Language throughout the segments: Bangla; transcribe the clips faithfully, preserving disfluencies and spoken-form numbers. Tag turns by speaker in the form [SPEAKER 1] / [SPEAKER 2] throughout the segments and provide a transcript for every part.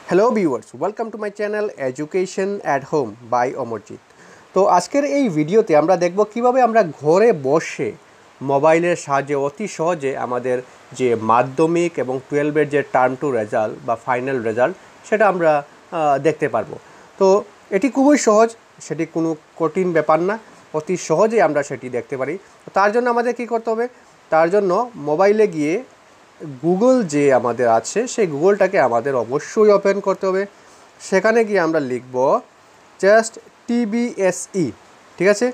[SPEAKER 1] Hello viewers, welcome to my channel education at home by Amarjit. তো আজকের এই ভিডিওতে আমরা দেখব কিভাবে আমরা ঘরে বসে মোবাইলের সাহায্যে অতি সহজে আমাদের যে মাধ্যমিক এবং টুয়েলভের যে টার্ম টু রেজাল্ট বা ফাইনাল রেজাল্ট সেটা আমরা দেখতে পারবো। তো এটি খুবই সহজ, সেটি কোনো কঠিন ব্যাপার না, অতি সহজেই আমরা সেটি দেখতে পারি। তার জন্য আমাদের কী করতে হবে? তার জন্য মোবাইলে গিয়ে গুগল যে আমাদের আছে সেই গুগলটাকে আমাদের অবশ্যই ওপেন করতে হবে। সেখানে গিয়ে আমরা লিখব জাস্ট টিবিএসই, ঠিক আছে,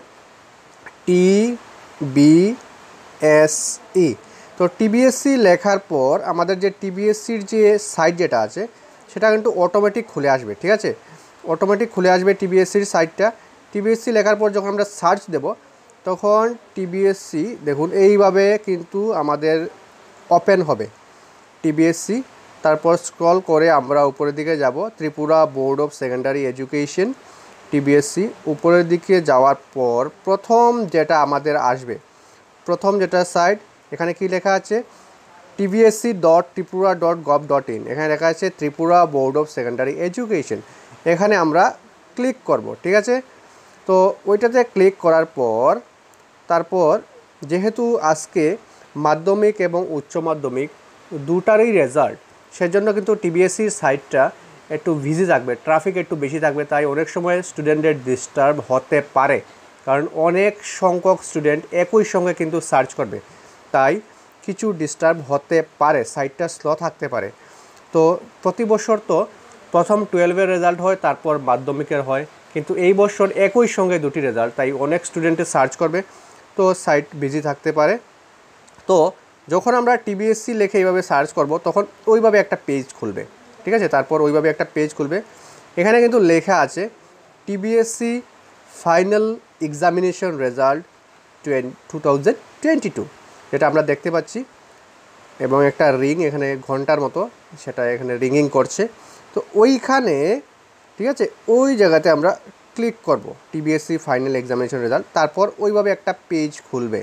[SPEAKER 1] টিবিএসই। তো টিবিএসই লেখার পর আমাদের যে টিবিএসসির যে সাইট যেটা আছে সেটা কিন্তু অটোমেটিক খুলে আসবে, ঠিক আছে, অটোমেটিক খুলে আসবে টিবিএসসির সাইটটা। টিবিএসসি লেখার পর যখন আমরা সার্চ দেব তখন টিবিএসসি দেখুন এইভাবে কিন্তু আমাদের ওপেন হবে টিবিএসসি। তারপর স্ক্রল করে আমরা উপরের দিকে যাব, Tripura board of secondary education TBSC. উপরের দিকে যাওয়ার পর প্রথম যেটা আমাদের আসবে, প্রথম যেটা সাইট, এখানে কি লেখা আছে TBSC dot Tripura dot gov dot in. এখানে লেখা আছে Tripura board of secondary education. এখানে আমরা ক্লিক করব, ঠিক আছে। তো ওইটাতে ক্লিক করার পর তারপর যেহেতু আজকে মাধ্যমিক এবং উচ্চ মাধ্যমিক দুটারই রেজাল্ট, সেজন্য কিন্তু টিবিএসসির সাইটটা একটু বিজি থাকবে, ট্রাফিক একটু বেশি থাকবে, তাই অনেক সময় স্টুডেন্টের ডিস্টার্ব হতে পারে, কারণ অনেক সংখ্যক স্টুডেন্ট একই সঙ্গে কিন্তু সার্চ করবে, তাই কিছু ডিস্টার্ব হতে পারে, সাইটটা স্লো থাকতে পারে। তো প্রতি বছর তো প্রথম টুয়েলভের রেজাল্ট হয়, তারপর মাধ্যমিকের হয়, কিন্তু এই বছর একই সঙ্গে দুটি রেজাল্ট, তাই অনেক স্টুডেন্টে সার্চ করবে, তো সাইট বিজি থাকতে পারে। তো যখন আমরা টিবিএসসি লিখে এইভাবে সার্চ করব তখন ওইভাবে একটা পেজ খুলবে, ঠিক আছে। তারপর ওইভাবে একটা পেজ খুলবে, এখানে কিন্তু লেখা আছে TBSC final examination result two thousand twenty two, যেটা আমরা দেখতে পাচ্ছি, এবং একটা রিং এখানে ঘন্টার মতো সেটা এখানে রিংইং করছে। তো ওইখানে, ঠিক আছে, ওই জায়গাতে আমরা ক্লিক করব টিবিএসসি ফাইনাল এক্সামিনেশন রেজাল্ট। তারপর ওইভাবে একটা পেজ খুলবে,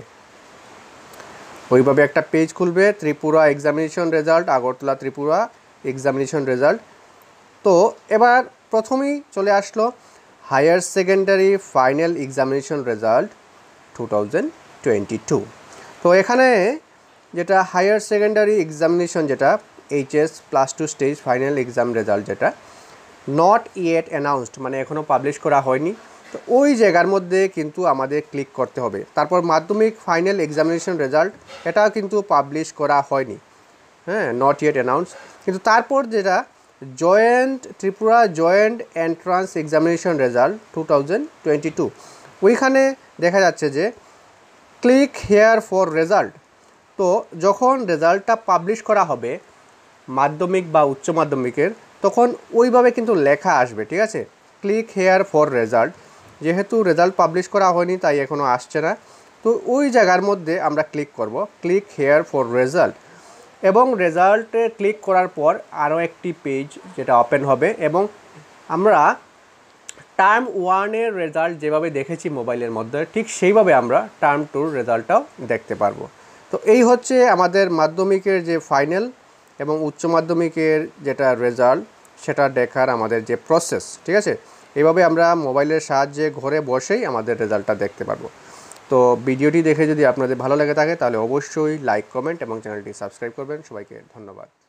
[SPEAKER 1] ওইভাবে একটা পেজ খুলবে Tripura examination result, Agartala Tripura examination result. তো এবার প্রথমেই চলে আসলো higher secondary final examination result two thousand twenty two. তো এখানে যেটা হায়ার সেকেন্ডারি এক্সামিনেশন, যেটা HS plus two stage final exam result, যেটা নট ইয়েট অ্যানাউন্সড, মানে এখনও পাবলিশ করা হয়নি, তো ওই জায়গার মধ্যে কিন্তু আমাদের ক্লিক করতে হবে। তারপর মাধ্যমিক ফাইনাল এক্সামিনেশন রেজাল্ট, এটাও কিন্তু পাবলিশ করা হয়নি, হ্যাঁ, নট ইয়েট অ্যানাউন্স। কিন্তু তারপর যেটা joint Tripura joint entrance examination result two thousand twenty two, ওইখানে দেখা যাচ্ছে যে ক্লিক হেয়ার ফর রেজাল্ট। তো যখন রেজাল্টটা পাবলিশ করা হবে মাধ্যমিক বা উচ্চ মাধ্যমিকের, তখন ওইভাবে কিন্তু লেখা আসবে, ঠিক আছে, ক্লিক হেয়ার ফর রেজাল্ট। যেহেতু রেজাল্ট পাবলিশ করা হয়নি তাই এখনও আসছে না, তো ওই জায়গার মধ্যে আমরা ক্লিক করব ক্লিক হেয়ার ফর রেজাল্ট, এবং রেজাল্টে ক্লিক করার পর আরও একটি পেজ যেটা ওপেন হবে, এবং আমরা টার্ম ওয়ানের রেজাল্ট যেভাবে দেখেছি মোবাইলের মধ্যে ঠিক সেইভাবে আমরা টার্ম টুর রেজাল্টটাও দেখতে পারবো। তো এই হচ্ছে আমাদের মাধ্যমিকের যে ফাইনাল এবং উচ্চ মাধ্যমিকের যেটা রেজাল্ট সেটা দেখার আমাদের যে প্রসেস, ঠিক আছে। এইভাবে আমরা মোবাইলের সাহায্যে ঘরে বসেই আমাদের রেজাল্টটা দেখতে পারবো। তো ভিডিওটি দেখে যদি আপনাদের ভালো লেগে থাকে তাহলে অবশ্যই লাইক, কমেন্ট এবং চ্যানেলটি সাবস্ক্রাইব করবেন। সবাইকে ধন্যবাদ।